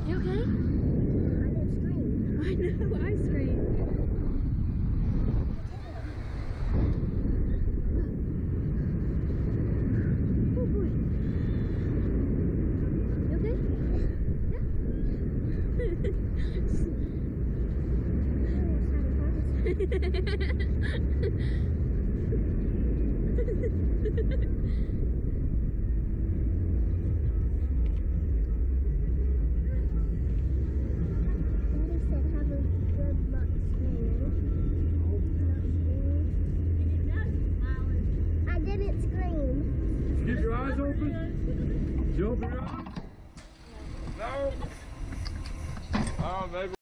You okay? I didn't scream. I know, I screamed. Oh boy. You okay? Daddy said have a good luck screaming. I didn't scream. Keep your eyes open. Did you open your eyes? No. Oh, maybe.